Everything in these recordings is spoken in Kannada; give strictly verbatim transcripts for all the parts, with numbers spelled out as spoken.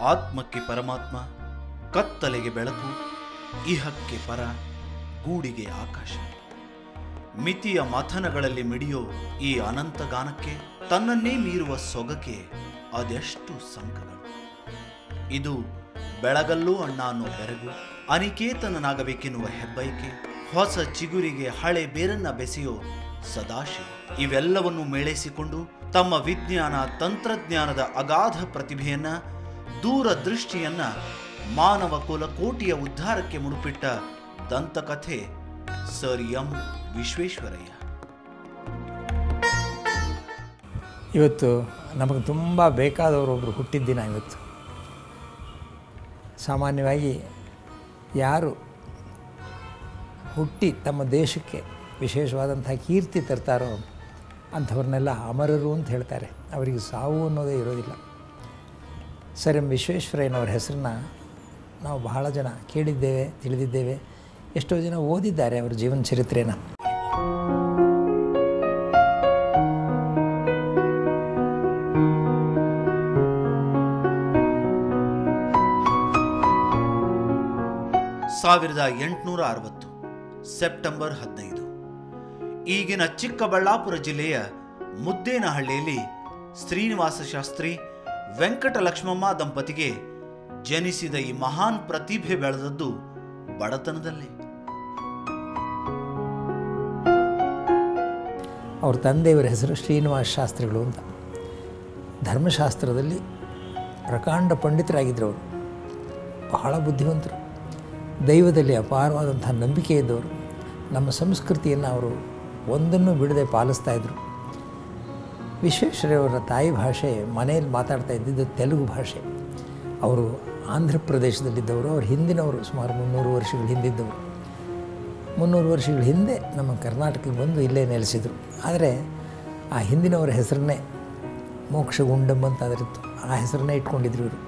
ಆತ್ಮಕ್ಕೆ ಪರಮಾತ್ಮ, ಕತ್ತಲೆಗೆ ಬೆಳಕು, ಇಹಕ್ಕೆ ಪರ, ಗೂಡಿಗೆ ಆಕಾಶ. ಮಿತಿಯ ಮಥನಗಳಲ್ಲಿ ಮಿಡಿಯೋ ಈ ಅನಂತ ಗಾನಕ್ಕೆ ತನ್ನನ್ನೇ ಮೀರುವ ಸೊಗಕೆ ಅದೆಷ್ಟು ಸಂಕಗಳು. ಇದು ಬೆಳಗಲ್ಲೂ ಅಣ್ಣ ಅನ್ನೋ ಬೆರಗು, ಅನಿಕೇತನನಾಗಬೇಕೆನ್ನುವ ಹೆಬ್ಬೈಕೆ, ಹೊಸ ಚಿಗುರಿಗೆ ಹಳೆ ಬೇರನ್ನ ಬೆಸೆಯೋ ಸದಾಶಿವ. ಇವೆಲ್ಲವನ್ನು ಮೇಳೈಸಿಕೊಂಡು ತಮ್ಮ ವಿಜ್ಞಾನ ತಂತ್ರಜ್ಞಾನದ ಅಗಾಧ ಪ್ರತಿಭೆಯನ್ನ, ದೂರದೃಷ್ಟಿಯನ್ನ ಮಾನವ ಕುಲಕೋಟಿಯ ಉದ್ಧಾರಕ್ಕೆ ಮುಡುಪಿಟ್ಟ ದಂತಕಥೆ ಸರ್ ಎಂ ವಿಶ್ವೇಶ್ವರಯ್ಯ. ಇವತ್ತು ನಮಗೆ ತುಂಬ ಬೇಕಾದವರೊಬ್ಬರು ಹುಟ್ಟಿದ್ದಿನ. ಇವತ್ತು ಸಾಮಾನ್ಯವಾಗಿ ಯಾರು ಹುಟ್ಟಿ ತಮ್ಮ ದೇಶಕ್ಕೆ ವಿಶೇಷವಾದಂಥ ಕೀರ್ತಿ ತರ್ತಾರೋ ಅಂಥವ್ರನ್ನೆಲ್ಲ ಅಮರರು ಅಂತ ಹೇಳ್ತಾರೆ. ಅವರಿಗೆ ಸಾವು ಅನ್ನೋದೇ ಇರೋದಿಲ್ಲ. ಸರ್ ಎಂ ವಿಶ್ವೇಶ್ವರಯ್ಯನವ್ರ ಹೆಸರನ್ನ ನಾವು ಬಹಳ ಜನ ಕೇಳಿದ್ದೇವೆ, ತಿಳಿದಿದ್ದೇವೆ. ಎಷ್ಟೋ ಜನ ಓದಿದ್ದಾರೆ ಅವರ ಜೀವನ ಚರಿತ್ರೆನ. ಸಾವಿರದ ಎಂಟುನೂರ ಅರವತ್ತು ಸೆಪ್ಟೆಂಬರ್ ಹದಿನೈದು ಈಗಿನ ಚಿಕ್ಕಬಳ್ಳಾಪುರ ಜಿಲ್ಲೆಯ ಮುದ್ದೇನಹಳ್ಳಿಯಲ್ಲಿ ಶ್ರೀನಿವಾಸ ಶಾಸ್ತ್ರಿ ವೆಂಕಟಲಕ್ಷ್ಮಮ್ಮ ದಂಪತಿಗೆ ಜನಿಸಿದ ಈ ಮಹಾನ್ ಪ್ರತಿಭೆ ಬೆಳೆದದ್ದು ಬಡತನದಲ್ಲೇ. ಅವ್ರ ತಂದೆಯವರ ಹೆಸರು ಶ್ರೀನಿವಾಸ ಶಾಸ್ತ್ರಿಗಳು ಅಂತ. ಧರ್ಮಶಾಸ್ತ್ರದಲ್ಲಿ ಪ್ರಕಾಂಡ ಪಂಡಿತರಾಗಿದ್ದರು ಅವರು. ಬಹಳ ಬುದ್ಧಿವಂತರು, ದೈವದಲ್ಲಿ ಅಪಾರವಾದಂಥ ನಂಬಿಕೆ ಇದ್ದವರು. ನಮ್ಮ ಸಂಸ್ಕೃತಿಯನ್ನು ಅವರು ಒಂದನ್ನು ಬಿಡದೆ ಪಾಲಿಸ್ತಾಯಿದ್ರು. ವಿಶ್ವೇಶ್ವರಯ್ಯವರ ತಾಯಿ ಭಾಷೆ ಮನೆಯಲ್ಲಿ ಮಾತಾಡ್ತಾ ಇದ್ದಿದ್ದು ತೆಲುಗು ಭಾಷೆ. ಅವರು ಆಂಧ್ರ ಪ್ರದೇಶದಲ್ಲಿದ್ದವರು. ಅವ್ರ ಹಿಂದಿನವರು, ಸುಮಾರು ಮುನ್ನೂರು ವರ್ಷಗಳ ಹಿಂದಿದ್ದವರು. ಮುನ್ನೂರು ವರ್ಷಗಳ ಹಿಂದೆ ನಮ್ಮ ಕರ್ನಾಟಕಕ್ಕೆ ಬಂದು ಇಲ್ಲೇ ನೆಲೆಸಿದರು. ಆದರೆ ಆ ಹಿಂದಿನವರ ಹೆಸರನ್ನೇ ಮೋಕ್ಷಗುಂಡಂ ಅಂತ ಅದರಿತ್ತು, ಆ ಹೆಸರನ್ನೇ ಇಟ್ಕೊಂಡಿದ್ರು ಇವರು.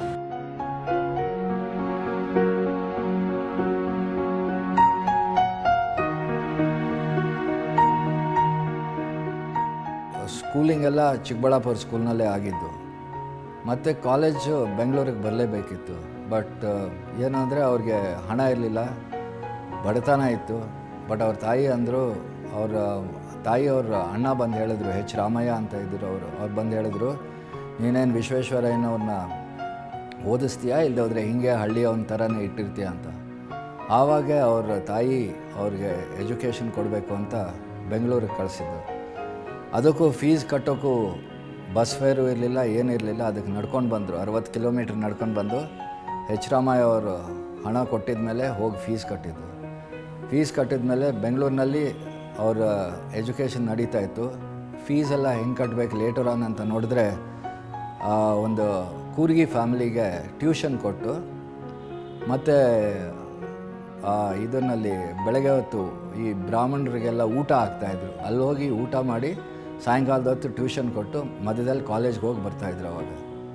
ಸ್ಕೂಲಿಂಗೆಲ್ಲ ಚಿಕ್ಕಬಳ್ಳಾಪುರ ಸ್ಕೂಲ್ನಲ್ಲೇ ಆಗಿದ್ದು. ಮತ್ತು ಕಾಲೇಜು ಬೆಂಗಳೂರಿಗೆ ಬರಲೇಬೇಕಿತ್ತು. ಬಟ್ ಏನಂದರೆ ಅವ್ರಿಗೆ ಹಣ ಇರಲಿಲ್ಲ, ಬಡತನ ಇತ್ತು. ಬಟ್ ಅವ್ರ ತಾಯಿ ಅಂದರು, ಅವರ ತಾಯಿಯವ್ರ ಅಣ್ಣ ಬಂದು ಹೇಳಿದ್ರು, ಎಚ್ ರಾಮಯ್ಯ ಅಂತ ಇದ್ದರು ಅವರು. ಅವ್ರು ಬಂದು ಹೇಳಿದ್ರು, ನೀನೇನು ವಿಶ್ವೇಶ್ವರಯ್ಯನವ್ರನ್ನ ಓದಿಸ್ತೀಯಾ, ಇಲ್ಲದೆ ಹೋದರೆ ಹಿಂಗೆ ಹಳ್ಳಿಯವನ ಥರನೇ ಇಟ್ಟಿರ್ತೀಯ ಅಂತ. ಆವಾಗ ಅವ್ರ ತಾಯಿ ಅವ್ರಿಗೆ ಎಜುಕೇಷನ್ ಕೊಡಬೇಕು ಅಂತ ಬೆಂಗಳೂರಿಗೆ ಕಳಿಸಿದ್ದು. ಅದಕ್ಕೂ ಫೀಸ್ ಕಟ್ಟೋಕ್ಕೂ ಬಸ್ ಫೇರು ಇರಲಿಲ್ಲ, ಏನಿರಲಿಲ್ಲ. ಅದಕ್ಕೆ ನಡ್ಕೊಂಡು ಬಂದರು, ಅರವತ್ತು ಕಿಲೋಮೀಟ್ರ್ ನಡ್ಕೊಂಡು ಬಂದು ಎಚ್ ರಾಮಯ್ಯ ಅವರು ಹಣ ಕೊಟ್ಟಿದ ಮೇಲೆ ಹೋಗಿ ಫೀಸ್ ಕಟ್ಟಿದ್ದು. ಫೀಸ್ ಕಟ್ಟಿದ ಮೇಲೆ ಬೆಂಗಳೂರಿನಲ್ಲಿ ಅವರ ಎಜುಕೇಷನ್ ನಡೀತಾಯಿತ್ತು. ಫೀಸೆಲ್ಲ ಹೆಂಗೆ ಕಟ್ಟಬೇಕು ಲೇಟರ್ ಆನ್ ಅಂತ ನೋಡಿದ್ರೆ ಒಂದು ಕೂರ್ಗಿ ಫ್ಯಾಮಿಲಿಗೆ ಟ್ಯೂಷನ್ ಕೊಟ್ಟು, ಮತ್ತು ಇದನ್ನಲ್ಲಿ ಬೆಳಗ್ಗೆ ಹೊತ್ತು ಈ ಬ್ರಾಹ್ಮಣರಿಗೆಲ್ಲ ಊಟ ಹಾಕ್ತಾಯಿದ್ರು. ಅಲ್ಲಿ ಹೋಗಿ ಊಟ ಮಾಡಿ ಸಾಯಂಕಾಲದ ಹೊತ್ತು ಟ್ಯೂಷನ್ ಕೊಟ್ಟು ಮಧ್ಯದಲ್ಲಿ ಕಾಲೇಜ್ಗೆ ಹೋಗಿ ಬರ್ತಾಯಿದ್ರು. ಅವಾಗ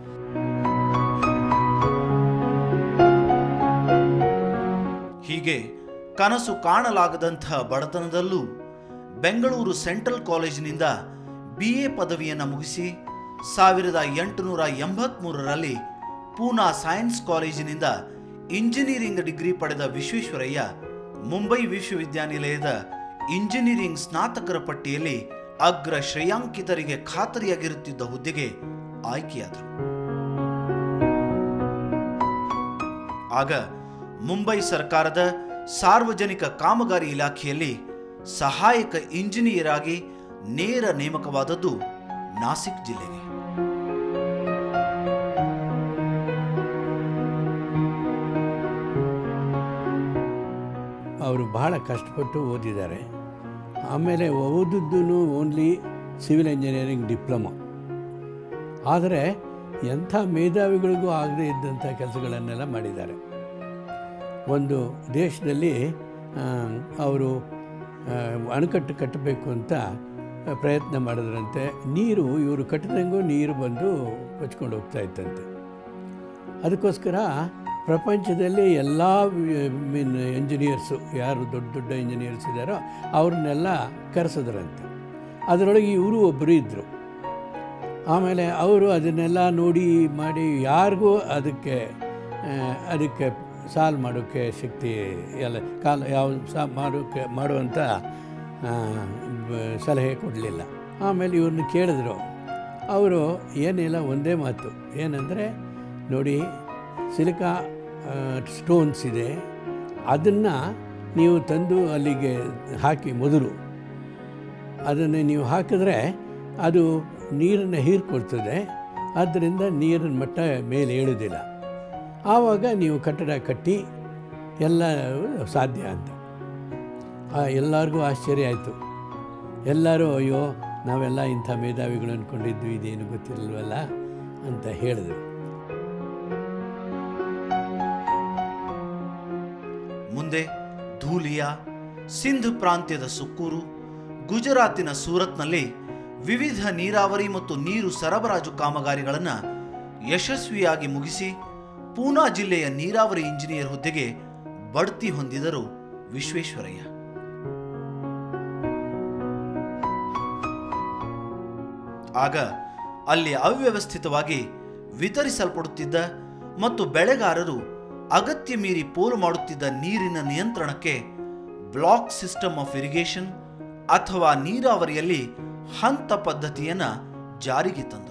ಹೀಗೆ ಕನಸು ಕಾಣಲಾಗದಂಥ ಬಡತನದಲ್ಲೂ ಬೆಂಗಳೂರು ಸೆಂಟ್ರಲ್ ಕಾಲೇಜಿನಿಂದ ಬಿ ಎ ಪದವಿಯನ್ನು ಮುಗಿಸಿ ಸಾವಿರದ ಎಂಟುನೂರ ಎಂಬತ್ತ್ಮೂರರಲ್ಲಿ ಪೂನಾ ಸೈನ್ಸ್ ಕಾಲೇಜಿನಿಂದ ಇಂಜಿನಿಯರಿಂಗ್ ಡಿಗ್ರಿ ಪಡೆದ ವಿಶ್ವೇಶ್ವರಯ್ಯ ಮುಂಬೈ ವಿಶ್ವವಿದ್ಯಾನಿಲಯದ ಇಂಜಿನಿಯರಿಂಗ್ ಸ್ನಾತಕರ ಪಟ್ಟಿಯಲ್ಲಿ ಅಗ್ರ ಶ್ರೇಯಾಂಕಿತರಿಗೆ ಖಾತರಿಯಾಗಿರುತ್ತಿದ್ದ ಹುದ್ದೆಗೆ ಆಯ್ಕೆಯಾದರು. ಆಗ ಮುಂಬೈ ಸರ್ಕಾರದ ಸಾರ್ವಜನಿಕ ಕಾಮಗಾರಿ ಇಲಾಖೆಯಲ್ಲಿ ಸಹಾಯಕ ಇಂಜಿನಿಯರ್ ಆಗಿ ನೇರ ನೇಮಕವಾದದ್ದು ನಾಸಿಕ್ ಜಿಲ್ಲೆಗೆ. ಅವರು ಬಹಳ ಕಷ್ಟಪಟ್ಟು ಓದಿದ್ದಾರೆ. ಆಮೇಲೆ ಓದಿದ್ದು ಓನ್ಲಿ ಸಿವಿಲ್ ಇಂಜಿನಿಯರಿಂಗ್ ಡಿಪ್ಲೊಮಾ. ಆದರೆ ಎಂಥ ಮೇಧಾವಿಗಳಿಗೂ ಆಗದೇ ಇದ್ದಂಥ ಕೆಲಸಗಳನ್ನೆಲ್ಲ ಮಾಡಿದ್ದಾರೆ. ಒಂದು ದೇಶದಲ್ಲಿ ಅವರು ಅಣೆಕಟ್ಟು ಕಟ್ಟಬೇಕು ಅಂತ ಪ್ರಯತ್ನ ಮಾಡಿದ್ರಂತೆ. ನೀರು ಇವರು ಕಟ್ಟಿದಂಗೂ ನೀರು ಬಂದು ಕೊಚ್ಕೊಂಡು ಹೋಗ್ತಾ ಇತ್ತಂತೆ. ಅದಕ್ಕೋಸ್ಕರ ಪ್ರಪಂಚದಲ್ಲಿ ಎಲ್ಲ ಮೀನ್ ಇಂಜಿನಿಯರ್ಸು ಯಾರು ದೊಡ್ಡ ದೊಡ್ಡ ಇಂಜಿನಿಯರ್ಸ್ ಇದ್ದಾರೋ ಅವ್ರನ್ನೆಲ್ಲ ಕರೆಸಿದ್ರಂತೆ. ಅದರೊಳಗೆ ಇವರು ಒಬ್ಬರು ಇದ್ದರು. ಆಮೇಲೆ ಅವರು ಅದನ್ನೆಲ್ಲ ನೋಡಿ ಮಾಡಿ ಯಾರಿಗೂ ಅದಕ್ಕೆ ಅದಕ್ಕೆ ಸಾಲ್ವ್ ಮಾಡೋಕ್ಕೆ ಶಕ್ತಿ ಎಲ್ಲ ಕಾಲ ಯಾವ ಸಾ ಮಾಡೋಕ್ಕೆ ಮಾಡುವಂಥ ಸಲಹೆ ಕೊಡಲಿಲ್ಲ. ಆಮೇಲೆ ಇವ್ರನ್ನ ಕೇಳಿದ್ರು. ಅವರು ಏನಿಲ್ಲ, ಒಂದೇ ಮಾತು ಏನಂದರೆ, ನೋಡಿ ಸಿಲಿಕಾ ಸ್ಟೋನ್ಸ್ ಇದೆ, ಅದನ್ನು ನೀವು ತಂದು ಅಲ್ಲಿಗೆ ಹಾಕಿ ಮೊದಲು ಅದನ್ನು ನೀವು ಹಾಕಿದ್ರೆ ಅದು ನೀರನ್ನು ಹೀರ್ಕೊಳ್ತದೆ, ಆದ್ದರಿಂದ ನೀರಿನ ಮಟ್ಟ ಮೇಲೆ ಏಳೋದಿಲ್ಲ. ಆವಾಗ ನೀವು ಕಟ್ಟಡ ಕಟ್ಟಿ ಎಲ್ಲ ಸಾಧ್ಯ ಅಂತ. ಎಲ್ಲರಿಗೂ ಆಶ್ಚರ್ಯ ಆಯಿತು. ಎಲ್ಲರೂ ಅಯ್ಯೋ ನಾವೆಲ್ಲ ಇಂಥ ಮೇಧಾವಿಗಳು ಅಂದ್ಕೊಂಡಿದ್ವಿ, ಇದೇನು ಗೊತ್ತಿರಲ್ವಲ್ಲ ಅಂತ ಹೇಳಿದ್ರು. ಮುಂದೆ ಧೂಲಿಯಾ, ಸಿಂಧ್ ಪ್ರಾಂತ್ಯದ ಸುಕ್ಕೂರು, ಗುಜರಾತಿನ ಸೂರತ್ನಲ್ಲಿ ವಿವಿಧ ನೀರಾವರಿ ಮತ್ತು ನೀರು ಸರಬರಾಜು ಕಾಮಗಾರಿಗಳನ್ನು ಯಶಸ್ವಿಯಾಗಿ ಮುಗಿಸಿ ಪೂನಾ ಜಿಲ್ಲೆಯ ನೀರಾವರಿ ಇಂಜಿನಿಯರ್ ಹುದ್ದೆಗೆ ಬಡ್ತಿ ಹೊಂದಿದರು ವಿಶ್ವೇಶ್ವರಯ್ಯ. ಆಗ ಅಲ್ಲಿ ಅವ್ಯವಸ್ಥಿತವಾಗಿ ವಿತರಿಸಲ್ಪಡುತ್ತಿದ್ದ ಮತ್ತು ಬೆಳೆಗಾರರು ಅಗತ್ಯ ಮೀರಿ ಪೋಲು ಮಾಡುತ್ತಿದ್ದ ನೀರಿನ ನಿಯಂತ್ರಣಕ್ಕೆ ಬ್ಲಾಕ್ ಸಿಸ್ಟಮ್ ಆಫ್ ಇರಿಗೇಷನ್ ಅಥವಾ ನೀರಾವರಿಯಲ್ಲಿ ಹಂತ ಪದ್ಧತಿಯನ್ನು ಜಾರಿಗೆ ತಂದರು.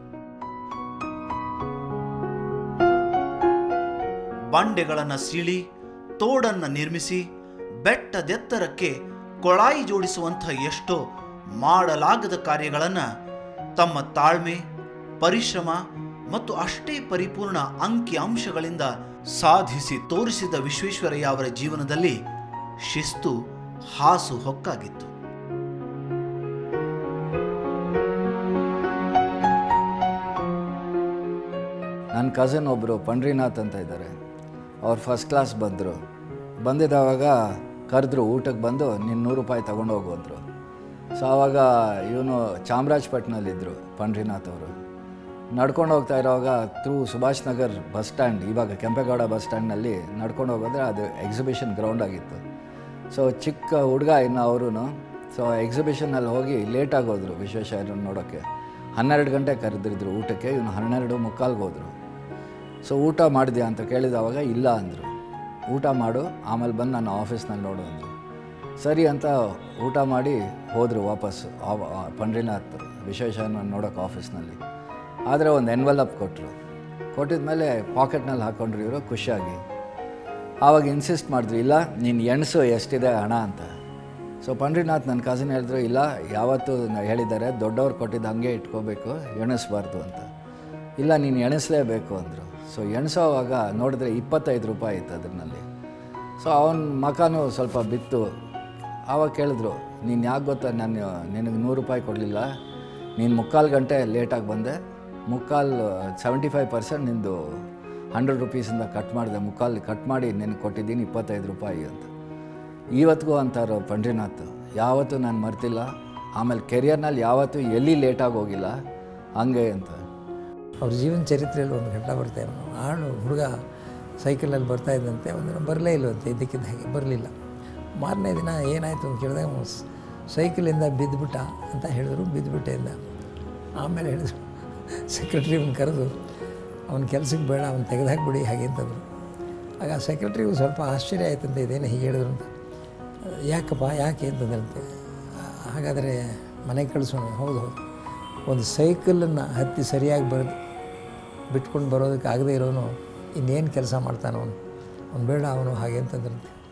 ಬಂಡೆಗಳನ್ನು ಸೀಳಿ ತೋಡನ್ನು ನಿರ್ಮಿಸಿ ಬೆಟ್ಟದೆತ್ತರಕ್ಕೆ ಕೊಳಾಯಿ ಜೋಡಿಸುವಂಥ ಎಷ್ಟೋ ಮಾಡಲಾಗದ ಕಾರ್ಯಗಳನ್ನು ತಮ್ಮ ತಾಳ್ಮೆ, ಪರಿಶ್ರಮ ಮತ್ತು ಅಷ್ಟೇ ಪರಿಪೂರ್ಣ ಅಂಕಿ ಅಂಶಗಳಿಂದ ಸಾಧಿಸಿ ತೋರಿಸಿದ ವಿಶ್ವೇಶ್ವರಯ್ಯ ಅವರ ಜೀವನದಲ್ಲಿ ಶಿಸ್ತು ಹಾಸು ಹೊಕ್ಕಾಗಿತ್ತು. ನನ್ನ ಕಸಿನ್ ಒಬ್ಬರು ಪಂಡ್ರಿನಾಥ್ ಅಂತ ಇದ್ದಾರೆ. ಅವ್ರು ಫಸ್ಟ್ ಕ್ಲಾಸ್ ಬಂದರು. ಬಂದಿದ್ದಾವಾಗ ಕರೆದ್ರು, ಊಟಕ್ಕೆ ಬಂದು ನೀನು ನೂರು ರೂಪಾಯಿ ತೊಗೊಂಡು ಹೋಗು ಅಂದರು. ಸೊ ಆವಾಗ ಇವನು ಚಾಮರಾಜಪೇಟ್ನಲ್ಲಿದ್ದರು ಪಂಡ್ರಿನಾಥ್ ಅವರು. ನಡ್ಕೊಂಡು ಹೋಗ್ತಾ ಇರೋವಾಗ through Subhash Nagar bus stand, ಇವಾಗ ಕೆಂಪೇಗೌಡ ಬಸ್ ಸ್ಟ್ಯಾಂಡ್ನಲ್ಲಿ ನಡ್ಕೊಂಡು ಹೋಗೋದ್ರೆ ಅದು ಎಕ್ಸಿಬಿಷನ್ ಗ್ರೌಂಡ್ ಆಗಿತ್ತು. ಸೊ ಚಿಕ್ಕ ಹುಡುಗ ಇನ್ನು ಅವರು. ಸೊ ಎಕ್ಸಿಬಿಷನಲ್ಲಿ ಹೋಗಿ ಲೇಟಾಗಿ ಹೋದರು ವಿಶ್ವೇಶ್ವರಯ್ಯನ ನೋಡೋಕ್ಕೆ. ಹನ್ನೆರಡು ಗಂಟೆ ಕರೆದಿದ್ರು ಊಟಕ್ಕೆ, ಇವನು ಹನ್ನೆರಡು ಮುಕ್ಕಾಲ್ಗೆ ಹೋದರು. ಸೊ ಊಟ ಮಾಡಿದ್ಯಾ ಅಂತ ಕೇಳಿದವಾಗ ಇಲ್ಲ ಅಂದರು. ಊಟ ಮಾಡು, ಆಮೇಲೆ ಬಂದು ನನ್ನ ಆಫೀಸ್ನಲ್ಲಿ ನೋಡು ಅಂದರು. ಸರಿ ಅಂತ ಊಟ ಮಾಡಿ ಹೋದರು ವಾಪಸ್ಸು ಪಂಡ್ರಿನಾಥ್ ವಿಶ್ವೇಶ್ವರಯ್ಯನ ನೋಡೋಕೆ ಆಫೀಸ್ನಲ್ಲಿ. ಆದರೆ ಒಂದು ಎನ್ವೆಲಪ್ ಕೊಟ್ಟರು. ಕೊಟ್ಟಿದ ಮೇಲೆ ಪಾಕೆಟ್ನಲ್ಲಿ ಹಾಕ್ಕೊಂಡ್ರು ಇವರು ಖುಷಿಯಾಗಿ. ಆವಾಗ ಇನ್ಸಿಸ್ಟ್ ಮಾಡಿದ್ರು, ಇಲ್ಲ ನೀನು ಎಣಸು ಎಷ್ಟಿದೆ ಹಣ ಅಂತ. ಸೊ ಪಂಡ್ರಿನಾಥ್ ನನ್ನ ಕಸಿನ್ ಹೇಳಿದ್ರು, ಇಲ್ಲ ಯಾವತ್ತೂ ಹೇಳಿದ್ದಾರೆ ದೊಡ್ಡವ್ರು ಕೊಟ್ಟಿದ್ದು ಹಾಗೆ ಇಟ್ಕೋಬೇಕು, ಎಣಿಸ್ಬಾರ್ದು ಅಂತ. ಇಲ್ಲ ನೀನು ಎಣಿಸ್ಲೇಬೇಕು ಅಂದರು. ಸೊ ಎಣಿಸೋವಾಗ ನೋಡಿದ್ರೆ ಇಪ್ಪತ್ತೈದು ರೂಪಾಯಿ ಇತ್ತು ಅದರಲ್ಲಿ. ಸೊ ಅವನ ಮಖನೂ ಸ್ವಲ್ಪ ಬಿತ್ತು. ಆವಾಗ ಕೇಳಿದ್ರು, ನೀನು ಯಾಕೆ ಗೊತ್ತಾ ನಾನು ನಿನಗೆ ನೂರು ರೂಪಾಯಿ ಕೊಡಲಿಲ್ಲ, ನೀನು ಮುಕ್ಕಾಲು ಗಂಟೆ ಲೇಟಾಗಿ ಬಂದೆ, ಮುಕ್ಕಾಲು ಸೆವೆಂಟಿ ಫೈವ್ ಪರ್ಸೆಂಟ್ ನಿಂದು ಹಂಡ್ರೆಡ್ ರುಪೀಸಿಂದ ಕಟ್ ಮಾಡಿದೆ, ಮುಕ್ಕಾಲು ಕಟ್ ಮಾಡಿ ನಿನಗೆ ಕೊಟ್ಟಿದ್ದೀನಿ ಇಪ್ಪತ್ತೈದು ರೂಪಾಯಿ ಅಂತ. ಇವತ್ತಿಗೂ ಅಂತಾರೋ ಪಂಡ್ರಿನಾಥ್, ಯಾವತ್ತೂ ನಾನು ಮರ್ತಿಲ್ಲ, ಆಮೇಲೆ ಕೆರಿಯರ್ನಲ್ಲಿ ಯಾವತ್ತೂ ಎಲ್ಲಿ ಲೇಟಾಗಿ ಹೋಗಿಲ್ಲ ಹಂಗೆ ಅಂತ. ಅವ್ರ ಜೀವನ ಚರಿತ್ರೆಯಲ್ಲಿ ಒಂದು ಘಟ್ಟ ಬರ್ತಾ ಆಳು ಹುಡುಗ ಸೈಕಲಲ್ಲಿ ಬರ್ತಾ ಇದ್ದಂತೆ, ಒಂದು ಬರಲೇ ಇಲ್ಲವಂತೆ, ಇದ್ದಕ್ಕಿದ್ದ ಹಾಗೆ ಬರಲಿಲ್ಲ. ಮಾರನೇ ದಿನ ಏನಾಯಿತು ಅಂತ ಕೇಳಿದಾಗ ಸೈಕಲಿಂದ ಬಿದ್ದುಬಿಟ್ಟ ಅಂತ ಹೇಳಿದ್ರು. ಬಿದ್ದುಬಿಟ್ಟೆ ಇಲ್ಲ. ಆಮೇಲೆ ಹೇಳಿದ್ರು ಸೆಕ್ರೆಟ್ರಿಯನ್ನು ಕರೆದು ಅವನ ಕೆಲಸಕ್ಕೆ ಬೇಡ, ಅವನು ತೆಗೆದಾಕ್ಬಿಡಿ ಹಾಗೆ ಅಂತಂದರು. ಆಗ ಸೆಕ್ರೆಟ್ರಿಗೂ ಸ್ವಲ್ಪ ಆಶ್ಚರ್ಯ ಆಯ್ತಂತೆ, ಇದೇನು ಹೀಗೆ ಹೇಳಿದ್ರು ಅಂತ. ಯಾಕಪ್ಪ ಯಾಕೆ ಅಂತಂದ್ರಂತೆ. ಹಾಗಾದರೆ ಮನೆಗೆ ಕಳಿಸೋಣ. ಹೌದು ಹೌದು, ಒಂದು ಸೈಕಲನ್ನು ಹತ್ತಿ ಸರಿಯಾಗಿ ಬರೋದು ಬಿಟ್ಕೊಂಡು ಬರೋದಕ್ಕೆ ಆಗದೇ ಇರೋನು ಇನ್ನೇನು ಕೆಲಸ ಮಾಡ್ತಾನೆ ಅವನು, ಅವ್ನು ಬೇಡ ಅವನು ಹಾಗೆ ಅಂತಂದ್ರಂತೆ.